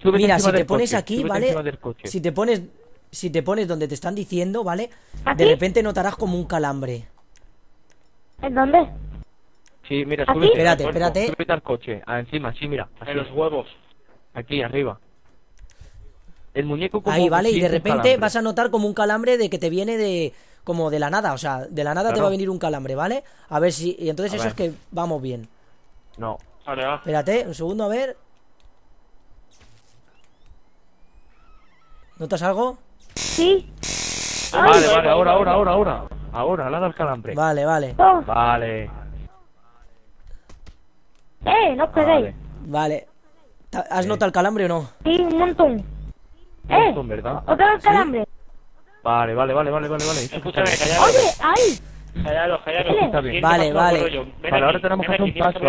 Súbete Mira, encima si te del pones coche, aquí, súbete ¿vale? encima del coche. Si te pones donde te están diciendo, ¿vale? ¿Aquí? De repente notarás como un calambre. ¿En dónde? Sí, mira, ¿Aquí? súbete. Espérate, al cuerpo, espérate. Súbete al coche, encima, sí, mira. Así. En los huevos. Aquí, arriba. El muñeco como Ahí, ¿vale? que Y de siente un repente calambre. vas a notar como un calambre de que te viene de... Como de la nada, o sea, de la nada te Claro. va a venir un calambre, ¿vale? A ver si... Y entonces A eso ver. es que vamos bien. No. Vale, va. Espérate, un segundo, a ver. ¿Notas algo? Sí. Vale, vale, ahora. Ahora, le ha dado el calambre. Vale, vale. Oh, Vale. no os peguéis. Vale. ¿Has notado el calambre o no? Sí, un montón. Montón, ¿verdad? Otra vez calambre. Vale. Eso Escúchame, está bien. callado. Oye, ahí. Callado. Está bien. Vale, vale. Vale, ahora tenemos que hacer un paso,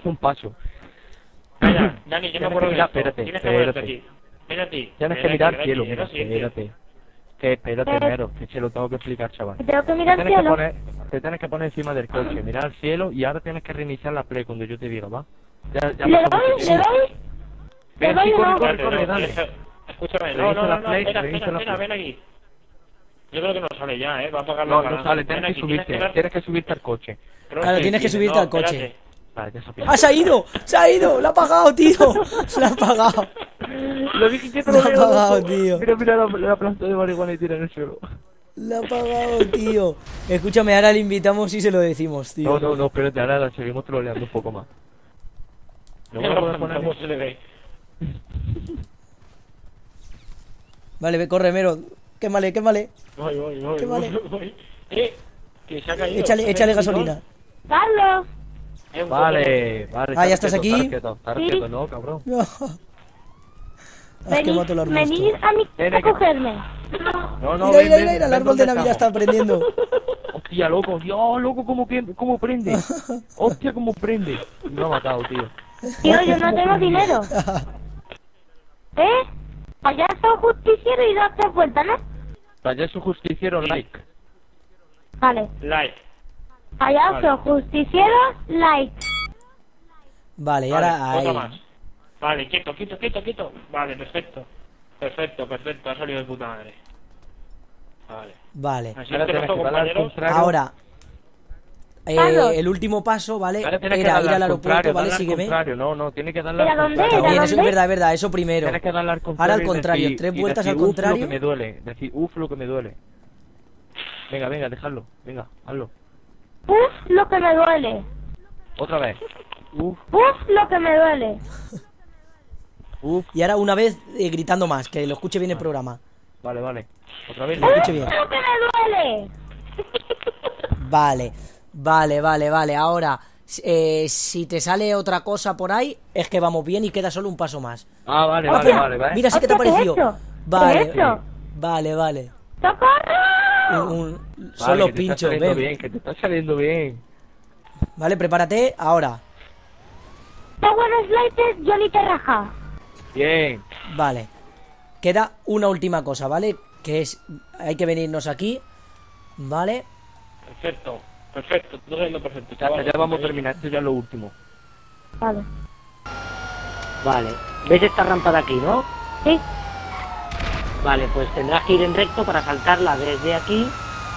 Calla, Dani, yo me acuerdo de esto. Espérate, Tienes que moverte espérate. aquí. Ven aquí. Tienes que Ven mirar aquí, cielo, ven mira, aquí, ven aquí. espérate. Espérate, mero, que se lo tengo que explicar, chaval. Tengo que mirar el Tienes que cielo. te tienes que poner encima del coche, mirar al cielo y ahora tienes que reiniciar la play cuando yo te diga, ¿va? Ya ¿Le pasó doy? mucho ¿Le tiempo. doy? Ven, ¿Le doy sí, o no? corre, dale. Escúchame, Revisa no, la play, espera, revisa la play. ven aquí. Yo creo que no sale ya, va a apagar No, la no sale, tienes que subirte, tienes que subirte al coche. Claro, tienes que subirte al coche. Vale, ya se ha ¡Ah, se ha ido! ¡Se ha ido! ¡La ha apagado, tío! ¡La ha apagado! Lo dije que te La lo ha veo, apagado, loco. tío. Mira la planta de marihuana y tira en el suelo. La ha apagado, tío. Escúchame, ahora le invitamos y se lo decimos, tío. No, espérate, ahora la seguimos troleando un poco más. No me voy a poner ¿Cómo se le ve? Vale, ve, corre, Mero. Quémale. Voy. Qué vale. Voy. Que se ha caído. Échale gasolina. Carlos. Vale. Ah, ¿ya estás aquí? Estar quieto, no, cabrón. Has quemado todo el arbusto. Venid a mi Ven, a cogerme. No, Mira, el árbol de Navidad está prendiendo. Hostia, loco, Dios, loco, cómo prende. Hostia, cómo prende. Me ha matado, tío. Tío, yo no tengo dinero. Payaso justiciero y das 3 vueltas, ¿no? Payaso justiciero, like. Vale. Like. Payaso justiciero, like. Vale, y Vale, ahora otra ahí. más. Vale, quieto. Vale, perfecto. Ha salido de puta madre. Vale. Vale. Así Ahora que tienes nuestros que darle al compañeros... contrario. Ahora. Carlos. El último paso, ¿vale? Ahora tienes que Era darle ir al al aeropuerto, contrario, ¿vale? darle al Sígueme. contrario. No, tiene que darle ¿Pero al a dónde? contrario. Bien, eso es dónde? verdad, eso primero. Tienes que darle al contrario. Ahora al y contrario, decir- 3 y vueltas decir, al "Uf, contrario". lo que me duele. Decir, lo que me duele. Venga, dejadlo. Venga, hazlo. Lo que me duele. Otra vez. Lo que me duele. Y ahora una vez gritando más, que lo escuche bien el programa. Vale. Otra vez. Lo escuche bien. Lo que me duele. Vale. Ahora, si te sale otra cosa por ahí, es que vamos bien y queda solo un paso más. Ah, vale. Mira, sí que te ha Hostia, ¿qué es parecido. eso? Vale. ¿Qué es eso? Vale. ¡Socorro! Son los que te está pinchos, saliendo ven. bien, que te está saliendo bien. Vale, prepárate, ahora. Power Slices, Johnny Terraja. Bien. Vale. Queda una última cosa, ¿vale? Que es, hay que venirnos aquí. Vale. Perfecto. Todo yendo perfecto. Ya vamos a terminar, esto ya es lo último. Vale. Vale, ¿ves esta rampa de aquí, no? Sí. Vale, pues tendrás que ir en recto para saltarla desde aquí.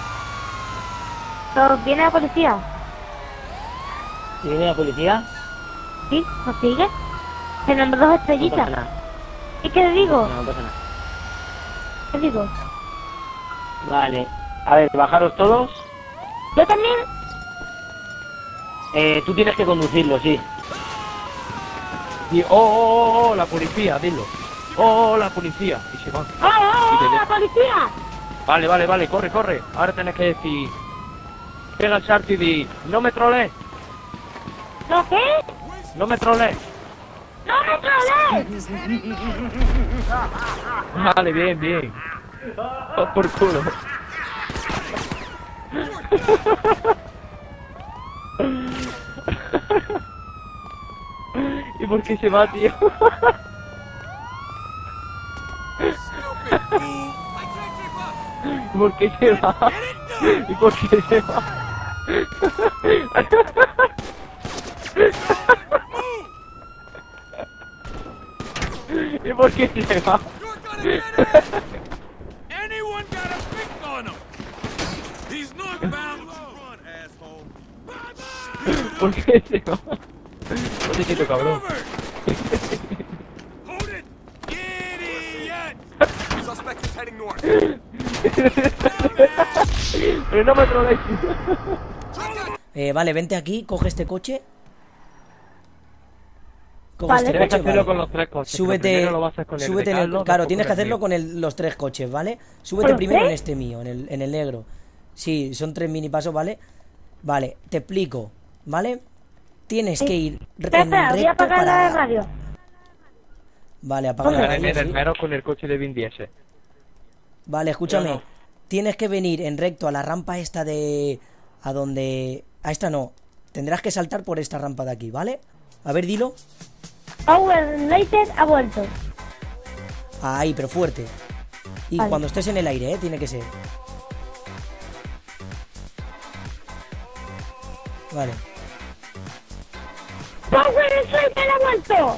Pero viene la policía. ¿Y viene la policía? ¿Sí? ¿Nos sigue? Tenemos 2 No estrellitas. pasa nada. ¿Y qué le digo? No pasa nada. ¿Qué digo? Vale, a ver, bajaros todos. Yo también. Tú tienes que conducirlo, sí. Y, oh, la policía, dilo. Oh, la policía. Y se van. ¡Oh, la policía! Vale, corre. Ahora tenés que decir... Pega el salto y di... No me trolees. ¿Lo qué? No me trolees. ¡No me trolees! Vale, bien. Oh, por culo. ¿Y por qué se va, tío? ¿Por qué se va? ¿Y por qué se va? ¿Y por qué se va? Anyone got a pick on him? He's northbound. Run, asshole. ¿Por qué se va? Ponte quieto, cabrón. Hold it, idiot! Suspect is heading north. Pero no me trolees. Vale, vente aquí, coge este coche. Coge Vale. este Tienes que coche, hacerlo vale. con los 3 coches. Súbete, Primero lo vas a hacer con el súbete de en el, Carlos, claro, después tienes que con el hacerlo mío. con los 3 coches, ¿vale? Súbete ¿Con los primero en 3? este mío, en el negro. Sí, son 3 mini pasos, ¿vale? Vale, te explico, ¿vale? Tienes que ir Espera, espera, voy a recto apagar la para... radio. Vale, apaga la En radio, el sí. mero con el coche de Vin Diesel. Vale, escúchame. Yo no. Tienes que venir en recto a la rampa esta de... A donde... A esta no. Tendrás que saltar por esta rampa de aquí, ¿vale? A ver, dilo. Power Later ha vuelto. Ahí, pero fuerte. Y Vale. cuando estés en el aire, tiene que ser. Vale. Power Later ha vuelto.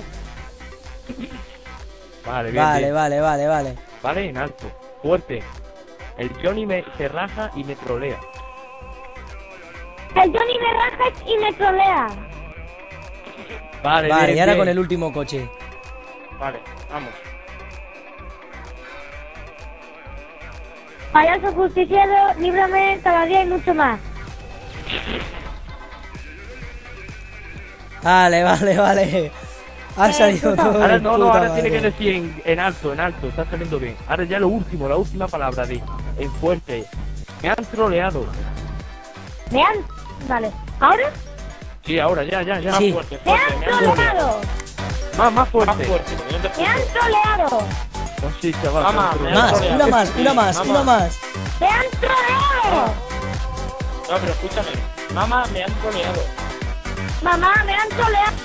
Vale, bien, Vale, bien. vale, vale, vale. Vale, en alto. Fuerte. El Johnny se raja y me trolea. El Johnny me raja y me trolea. Vale, Vale, bien, y ahora bien. con el último coche. Vale, vamos. Payaso justiciero, líbrame cada día y mucho más. Vale, vale, vale. Ha salido puta. todo. Ahora de no, puta ahora tiene que madre. decir en alto, está saliendo bien. Ahora ya lo último, la última palabra de en fuerte. Me han troleado. Me han... Vale. ¿Ahora? Sí, ahora, ya. Sí. Fuerte, Me fuerte, han me han troleado. troleado. Más Más fuerte. fuerte, porque no te Me han escucho. troleado. No, sí, chaval. Mamá, te han me troleado. Más, troleado. una más, Sí, una más, mamá. una más. Me han troleado. No, pero escúchame. Mamá, me han troleado. Mamá, me han troleado.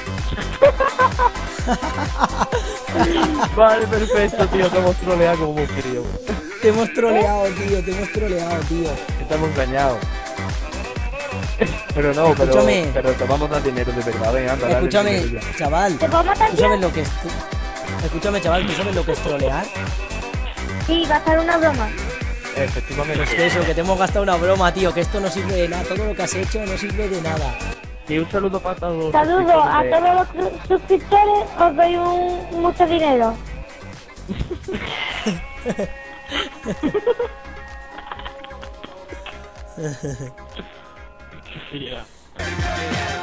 Vale, perfecto, tío. Te hemos troleado como hemos querido. Te hemos troleado, tío, te hemos troleado, tío. Estamos engañados. Pero no, Escúchame. pero te vamos a dar dinero de verdad. Venga, anda, dale Escúchame, dinero ya. chaval. ¿Te puedo matar ¿Tú ya? sabes lo que es? Escúchame, chaval, ¿tú sabes lo que es trolear? Sí, va a ser una broma. Efectivamente. Es que eso, que te hemos gastado una broma, tío, que esto no sirve de nada. Todo lo que has hecho no sirve de nada. Y un saludo para todos. Saludo a de- todos los suscriptores. Os doy mucho dinero. Sí, ya.